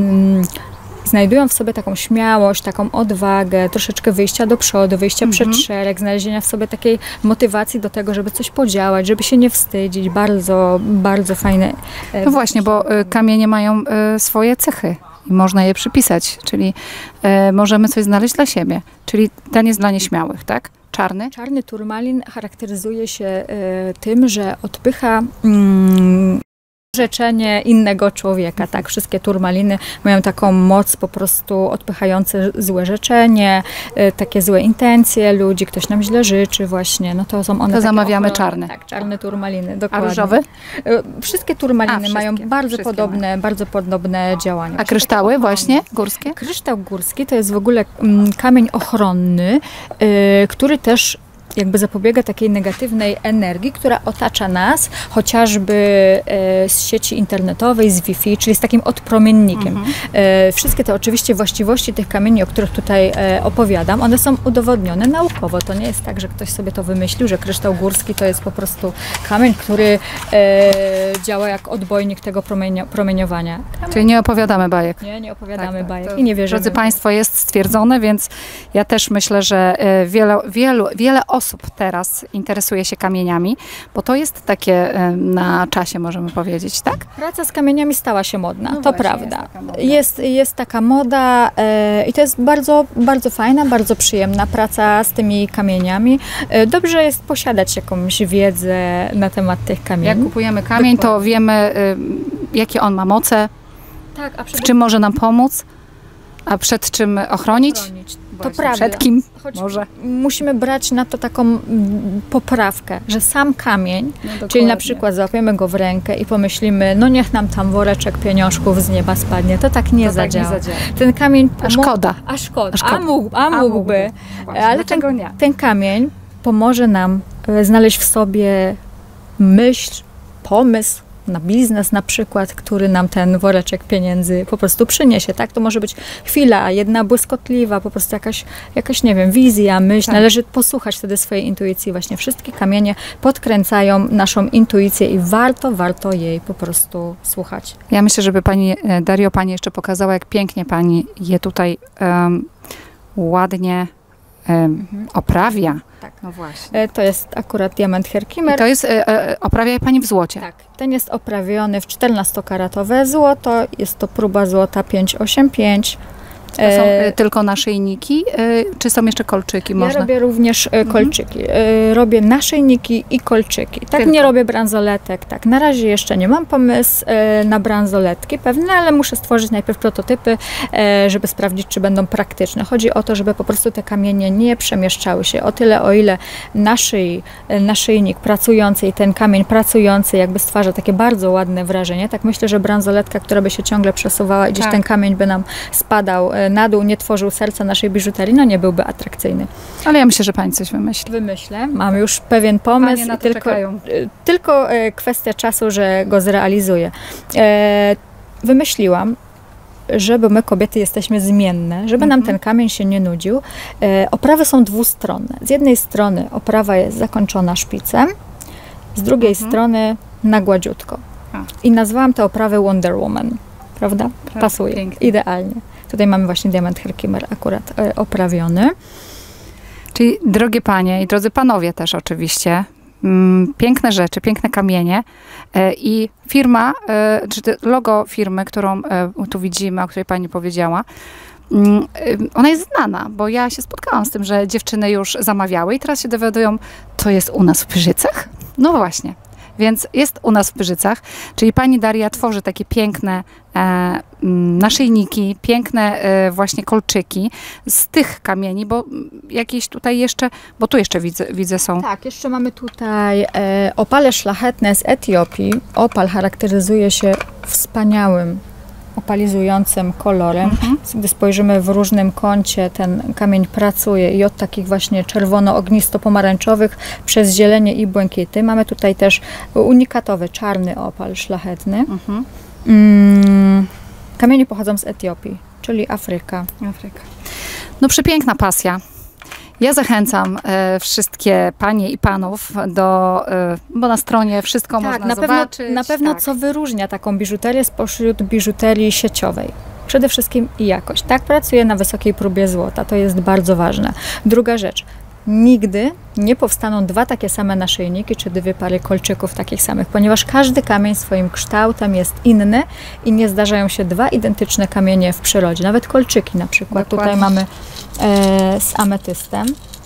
znajdują w sobie taką śmiałość, taką odwagę, troszeczkę wyjścia do przodu, wyjścia mhm. przed szereg, znalezienia w sobie takiej motywacji do tego, żeby coś podziałać, żeby się nie wstydzić. Bardzo, bardzo fajne. No właśnie, bo kamienie mają swoje cechy i można je przypisać, czyli możemy coś znaleźć dla siebie. Czyli ten jest dla nieśmiałych, tak? Czarny? Czarny turmalin charakteryzuje się tym, że odpycha mm, rzeczenie innego człowieka, tak? Wszystkie turmaliny mają taką moc po prostu odpychające złe życzenie, y, takie złe intencje ludzi, ktoś nam źle życzy właśnie, no to są one to zamawiamy ochrony, czarne. Tak, czarne turmaliny, dokładnie. A różowy? Y, wszystkie turmaliny A, wszystkie, mają bardzo podobne, mają. bardzo podobne działania. A kryształy właśnie górskie? Kryształ górski to jest w ogóle mm, kamień ochronny, y, który też jakby zapobiega takiej negatywnej energii, która otacza nas, chociażby e, z sieci internetowej, z Wi-Fi, czyli z takim odpromiennikiem. Mhm. E, wszystkie te oczywiście właściwości tych kamieni, o których tutaj e, opowiadam, one są udowodnione naukowo. To nie jest tak, że ktoś sobie to wymyślił, że kryształ górski to jest po prostu kamień, który e, działa jak odbojnik tego promienio promieniowania. Kamień. Czyli nie opowiadamy bajek. Nie, nie opowiadamy tak, tak, bajek i nie wierzymy. Drodzy Państwo, jest stwierdzone, więc ja też myślę, że wiele, wielu, wiele osób teraz interesuje się kamieniami, bo to jest takie na czasie, możemy powiedzieć, tak? Praca z kamieniami stała się modna, no to właśnie, prawda. Jest taka moda, jest, jest taka moda e, i to jest bardzo, bardzo fajna, bardzo przyjemna praca z tymi kamieniami. E, dobrze jest posiadać jakąś wiedzę na temat tych kamieni. Jak kupujemy kamień, Dokładnie. to wiemy, y, jakie on ma moce, tak, a w czym może nam pomóc. A przed czym ochronić? Chronić. To Właśnie, prawda. Przed kim? Choć Może. musimy brać na to taką mm, poprawkę, że sam kamień, No, czyli na przykład złapiemy go w rękę i pomyślimy, no niech nam tam woreczek pieniążków z nieba spadnie, to tak nie, To tak nie zadziała. zadziała. Ten kamień... A szkoda. A szkoda. A szkoda. A, mógł, a A mógłby. mógłby. Właśnie, Ale ten, dlaczego nie? ten kamień pomoże nam e, znaleźć w sobie myśl, pomysł na biznes na przykład, który nam ten woreczek pieniędzy po prostu przyniesie, tak? To może być chwila, jedna błyskotliwa, po prostu jakaś, jakaś nie wiem, wizja, myśl. Tak. Należy posłuchać wtedy swojej intuicji. Właśnie wszystkie kamienie podkręcają naszą intuicję i warto, warto jej po prostu słuchać. Ja myślę, żeby pani e, Dario, pani jeszcze pokazała, jak pięknie pani je tutaj em, ładnie em, oprawia. Tak. No właśnie. E, To jest akurat diament I Herkimer. to jest, e, e, oprawia je pani w złocie. Tak, ten jest oprawiony w czternastokaratowe złoto. Jest to próba złota pięć osiem pięć. To są e, tylko naszyjniki, e, czy są jeszcze kolczyki? Ja Można? robię również e, kolczyki. E, Robię naszyjniki i kolczyki. Tak, Tylko. nie robię bransoletek. Tak, na razie jeszcze nie mam pomysłu e, na bransoletki pewne, ale muszę stworzyć najpierw prototypy, e, żeby sprawdzić, czy będą praktyczne. Chodzi o to, żeby po prostu te kamienie nie przemieszczały się. O tyle, o ile naszej, naszyjnik pracujący i ten kamień pracujący jakby stwarza takie bardzo ładne wrażenie, tak myślę, że bransoletka, która by się ciągle przesuwała i gdzieś Tak. ten kamień by nam spadał e, na dół, nie tworzył serca naszej biżuterii, no nie byłby atrakcyjny. Ale ja myślę, że pani coś wymyśli. Wymyślę, mam już pewien pomysł, Panie na i to tylko, czekają. y, tylko e, kwestia czasu, że go zrealizuję. E, Wymyśliłam, że bo my kobiety jesteśmy zmienne, żeby nam Mhm. ten kamień się nie nudził. E, Oprawy są dwustronne. Z jednej strony oprawa jest zakończona szpicem, z drugiej Mhm. strony na gładziutko. A. I nazwałam tę oprawę Wonder Woman. Prawda? Prawda, Pasuje. pięknie. Idealnie. Tutaj mamy właśnie diament Herkimer akurat e, oprawiony. Czyli drogie panie i drodzy panowie też oczywiście, mm, piękne rzeczy, piękne kamienie e, i firma, e, czy te logo firmy, którą e, tu widzimy, o której pani powiedziała, mm, e, ona jest znana, bo ja się spotkałam z tym, że dziewczyny już zamawiały i teraz się dowiadują, to jest u nas w Pyrzycach? No właśnie. Więc jest u nas w Pyrzycach, czyli pani Daria tworzy takie piękne e, mm, naszyjniki, piękne e, właśnie kolczyki z tych kamieni, bo mm, jakieś tutaj jeszcze, bo tu jeszcze widzę, widzę są. Tak, jeszcze mamy tutaj e, opale szlachetne z Etiopii. Opal charakteryzuje się wspaniałym, opalizującym kolorem. Mhm. Gdy spojrzymy w różnym kącie, ten kamień pracuje i od takich właśnie czerwono-ognisto-pomarańczowych przez zielenie i błękity. Mamy tutaj też unikatowy, czarny opal szlachetny. Mhm. Mm, kamienie pochodzą z Etiopii, czyli Afryka. Afryka. No przepiękna pasja. Ja zachęcam e, wszystkie panie i panów do, e, bo na stronie wszystko Tak, można na pewno, zobaczyć. na pewno tak. co wyróżnia taką biżuterię spośród biżuterii sieciowej. Przede wszystkim jakość. Tak, pracuję na wysokiej próbie złota, to jest bardzo ważne. Druga rzecz, nigdy nie powstaną dwa takie same naszyjniki, czy dwie pary kolczyków takich samych, ponieważ każdy kamień swoim kształtem jest inny i nie zdarzają się dwa identyczne kamienie w przyrodzie. Nawet kolczyki na przykład. Dokładnie. Tutaj mamy e, z ametystem.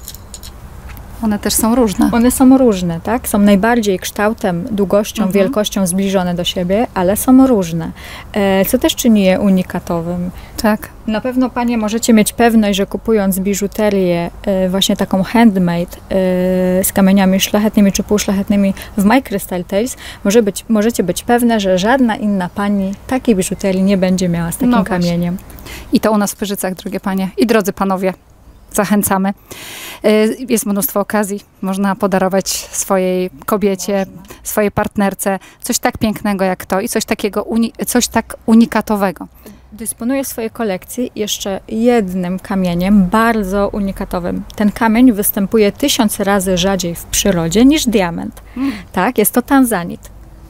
One też są różne. One są różne, tak? Są najbardziej kształtem, długością, Mhm. wielkością zbliżone do siebie, ale są różne, e, co też czyni je unikatowym. Tak. Na pewno panie możecie mieć pewność, że kupując biżuterię e, właśnie taką handmade e, z kamieniami szlachetnymi czy półszlachetnymi w My Crystal Tales, może być, możecie być pewne, że żadna inna pani takiej biżuterii nie będzie miała z takim No właśnie. kamieniem. I to u nas w Pyrzycach, drogie panie i drodzy panowie. Zachęcamy. Y, Jest mnóstwo okazji. Można podarować swojej kobiecie, swojej partnerce coś tak pięknego jak to i coś takiego, uni- coś tak unikatowego. Dysponuję w swojej kolekcji jeszcze jednym kamieniem bardzo unikatowym. Ten kamień występuje tysiąc razy rzadziej w przyrodzie niż diament. Mm. Tak, jest to tanzanit.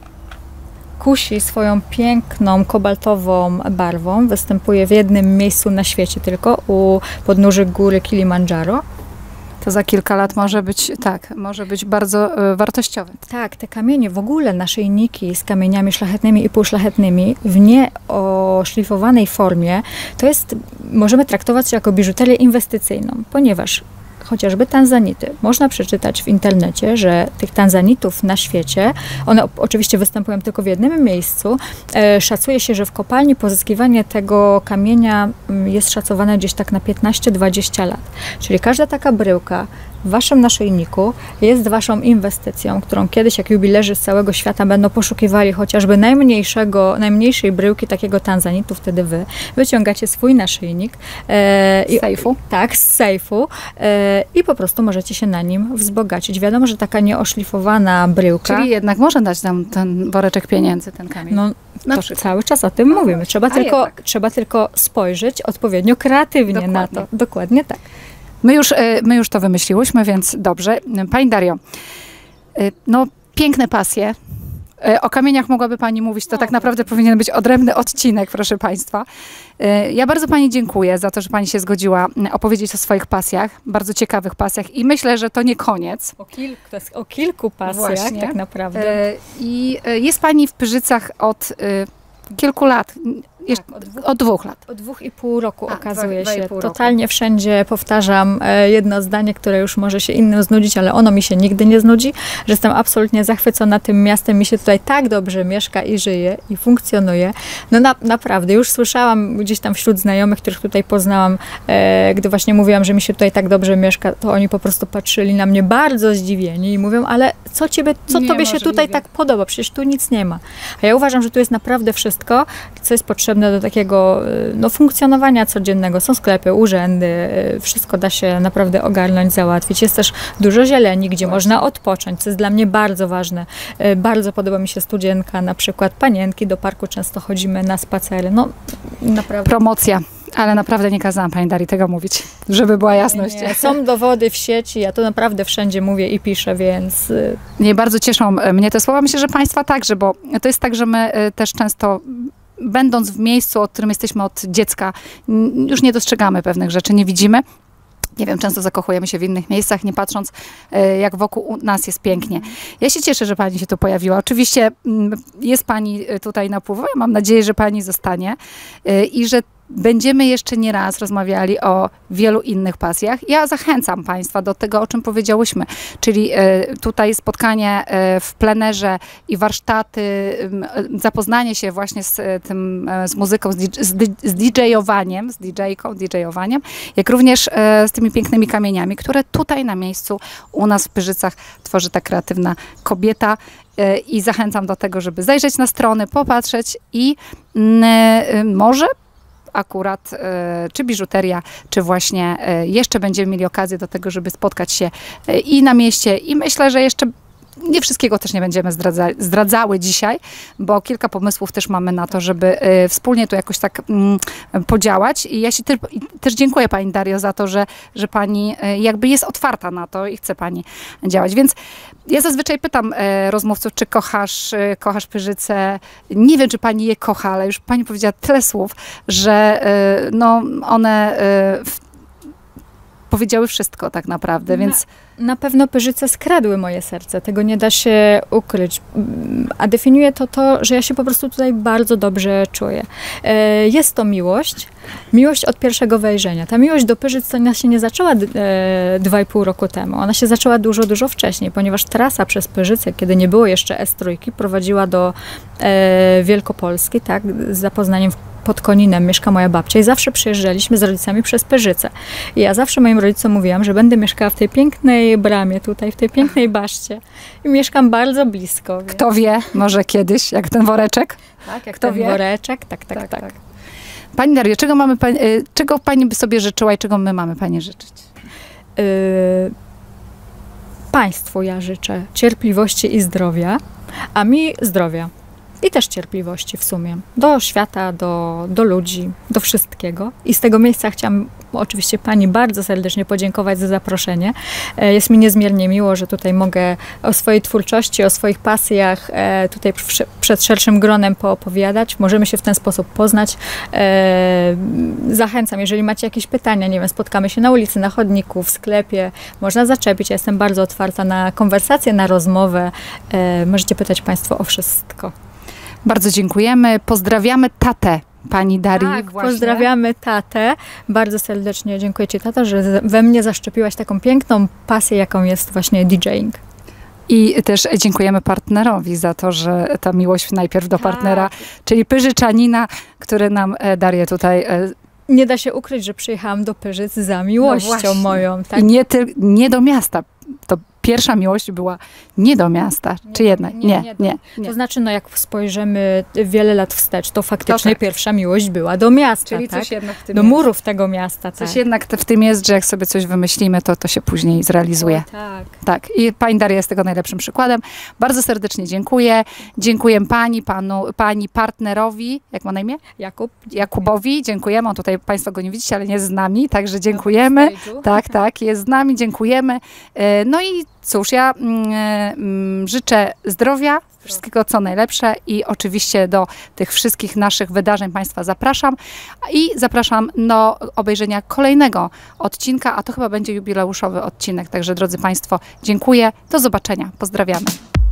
Kusi swoją piękną, kobaltową barwą. Występuje w jednym miejscu na świecie tylko, u podnóży góry Kilimandżaro. To za kilka lat może być, tak, może być bardzo y, wartościowy. Tak, te kamienie, w ogóle naszyjniki z kamieniami szlachetnymi i półszlachetnymi w nieoszlifowanej formie, to jest, możemy traktować jako biżuterię inwestycyjną, ponieważ chociażby tanzanity. Można przeczytać w internecie, że tych tanzanitów na świecie, one oczywiście występują tylko w jednym miejscu, e, szacuje się, że w kopalni pozyskiwanie tego kamienia jest szacowane gdzieś tak na piętnaście do dwudziestu lat. Czyli każda taka bryłka w waszym naszyjniku jest waszą inwestycją, którą kiedyś, jak jubilerzy z całego świata będą poszukiwali chociażby najmniejszego, najmniejszej bryłki takiego tanzanitu, wtedy wy wyciągacie swój naszyjnik. E, Z sejfu? Tak, z sejfu e, i po prostu możecie się na nim wzbogacić. Wiadomo, że taka nieoszlifowana bryłka... Czyli jednak może dać nam ten woreczek pieniędzy, ten kamień. No, no cały czas o tym No mówimy. właśnie, Trzeba a tylko, jednak. trzeba tylko spojrzeć odpowiednio kreatywnie Dokładnie. na to. Dokładnie tak. My już, e, my już to wymyśliłyśmy, więc dobrze. Pani Dario, e, no piękne pasje. E, O kamieniach mogłaby Pani mówić, to tak naprawdę powinien być odrębny odcinek, proszę Państwa. E, Ja bardzo Pani dziękuję za to, że Pani się zgodziła opowiedzieć o swoich pasjach, bardzo ciekawych pasjach i myślę, że to nie koniec. O kilku, to jest o kilku pasjach Właśnie. tak naprawdę. E, I e, jest Pani w Pyrzycach od e, kilku lat. Jeszcze, Tak, od dwóch- od dwóch lat. O dwóch i pół roku A, okazuje dwa- dwa i się. pół roku. Totalnie wszędzie powtarzam e, jedno zdanie, które już może się innym znudzić, ale ono mi się nigdy nie znudzi, że jestem absolutnie zachwycona tym miastem. Mi się tutaj tak dobrze mieszka i żyje i funkcjonuje. No na, naprawdę, już słyszałam gdzieś tam wśród znajomych, których tutaj poznałam, e, gdy właśnie mówiłam, że mi się tutaj tak dobrze mieszka, to oni po prostu patrzyli na mnie bardzo zdziwieni i mówią, ale co ciebie, co tobie się Niemożliwe. tutaj tak podoba? Przecież tu nic nie ma. A ja uważam, że tu jest naprawdę wszystko, co jest potrzebne do takiego no, funkcjonowania codziennego. Są sklepy, urzędy, wszystko da się naprawdę ogarnąć, załatwić. Jest też dużo zieleni, gdzie Właśnie. można odpocząć, co jest dla mnie bardzo ważne. Bardzo podoba mi się Studzienka, na przykład Panienki, do parku często chodzimy na spacery. No naprawdę. Promocja. Ale naprawdę nie kazałam Pani Darii tego mówić, żeby była jasność. Nie, są dowody w sieci, ja to naprawdę wszędzie mówię i piszę, więc y, Nie, bardzo cieszą e, mnie te słowa. Myślę, że Państwa także, bo to jest tak, że my e, też często, będąc w miejscu, o którym jesteśmy od dziecka, n- już nie dostrzegamy pewnych rzeczy, nie widzimy. Nie wiem, często zakochujemy się w innych miejscach, nie patrząc, e, jak wokół u nas jest pięknie. Ja się cieszę, że Pani się tu pojawiła. Oczywiście mm, jest Pani e, tutaj na Płowie. Mam nadzieję, że Pani zostanie e, i że będziemy jeszcze nie raz rozmawiali o wielu innych pasjach. Ja zachęcam Państwa do tego, o czym powiedziałyśmy, czyli e, tutaj spotkanie e, w plenerze i warsztaty, m, e, zapoznanie się właśnie z e, tym, e, z muzyką, z, didż- z, di- z didżejowaniem, z didżejką, didżejowaniem, jak również e, z tymi pięknymi kamieniami, które tutaj na miejscu u nas w Pyrzycach tworzy ta kreatywna kobieta. E, I zachęcam do tego, żeby zajrzeć na strony, popatrzeć i mm, e, może akurat, e, czy biżuteria, czy właśnie e, jeszcze będziemy mieli okazję do tego, żeby spotkać się e, i na mieście i myślę, że jeszcze nie wszystkiego też nie będziemy zdradza, zdradzały dzisiaj, bo kilka pomysłów też mamy na to, żeby e, wspólnie tu jakoś tak mm, podziałać i ja się też, i też dziękuję Pani Dario za to, że, że Pani e, jakby jest otwarta na to i chce Pani działać, więc ja zazwyczaj pytam e, rozmówców, czy kochasz, e, kochasz Pyrzyce. Nie wiem, czy Pani je kocha, ale już Pani powiedziała tyle słów, że e, no, one e, w, powiedziały wszystko tak naprawdę, więc... na pewno Pyrzyce skradły moje serce, tego nie da się ukryć. A definiuje to to, że ja się po prostu tutaj bardzo dobrze czuję. E, Jest to miłość, miłość od pierwszego wejrzenia. Ta miłość do Pyrzyc to ona się nie zaczęła d- e, dwa i pół roku temu. Ona się zaczęła dużo, dużo wcześniej, ponieważ trasa przez Pyrzyce, kiedy nie było jeszcze S trzy, prowadziła do e, Wielkopolski, tak, z zapoznaniem w pod Koninem mieszka moja babcia i zawsze przyjeżdżaliśmy z rodzicami przez Pyrzyce. I ja zawsze moim rodzicom mówiłam, że będę mieszkała w tej pięknej bramie tutaj, w tej pięknej baszcie. I mieszkam bardzo blisko. Więc... Kto wie, może kiedyś, jak ten woreczek. Tak, jak Kto ten wie? woreczek, tak, tak, tak. Tak, tak. Pani Dario, czego, mamy, pani- y, czego Pani by sobie życzyła i czego my mamy Pani życzyć? Yy, Państwu ja życzę cierpliwości i zdrowia, a mi zdrowia. I też cierpliwości w sumie. Do świata, do, do ludzi, do wszystkiego. I z tego miejsca chciałam oczywiście Pani bardzo serdecznie podziękować za zaproszenie. E, Jest mi niezmiernie miło, że tutaj mogę o swojej twórczości, o swoich pasjach e, tutaj przy- przed szerszym gronem poopowiadać. Możemy się w ten sposób poznać. E, Zachęcam, jeżeli macie jakieś pytania, nie wiem, spotkamy się na ulicy, na chodniku, w sklepie, można zaczepić. Ja jestem bardzo otwarta na konwersację, na rozmowę. E, Możecie pytać Państwo o wszystko. Bardzo dziękujemy. Pozdrawiamy tatę pani Darii. Tak, właśnie. pozdrawiamy tatę. Bardzo serdecznie dziękuję Ci, tato, że we mnie zaszczepiłaś taką piękną pasję, jaką jest właśnie DJing. I też dziękujemy partnerowi za to, że ta miłość najpierw do Tak. partnera, czyli Pyżyczanina, który nam e, Darię tutaj... E, Nie da się ukryć, że przyjechałam do Pyrzyc za miłością właśnie. moją. Tak? I nie, ty, nie do miasta. To pierwsza miłość była nie do miasta, Nie, czy jednak? nie, Nie, nie, nie. nie, To znaczy, no jak spojrzymy wiele lat wstecz, to faktycznie To tak. pierwsza miłość była do miasta, Czyli tak? coś jednak w tym Do jest. murów tego miasta, tak. Coś jednak w tym jest, że jak sobie coś wymyślimy, to to się później zrealizuje. O, tak. Tak, i pani Daria jest tego najlepszym przykładem. Bardzo serdecznie dziękuję. Dziękuję pani, panu, pani partnerowi, jak ma na imię? Jakub. Jakubowi. Dziękujemy. On tutaj państwo go nie widzicie, ale nie jest z nami, także dziękujemy. Stage'u. Tak, tak, jest z nami, dziękujemy. E, No i cóż, ja mm, mm, życzę zdrowia, wszystkiego co najlepsze i oczywiście do tych wszystkich naszych wydarzeń Państwa zapraszam i zapraszam do obejrzenia kolejnego odcinka, a to chyba będzie jubileuszowy odcinek, także drodzy Państwo, dziękuję, do zobaczenia, pozdrawiamy.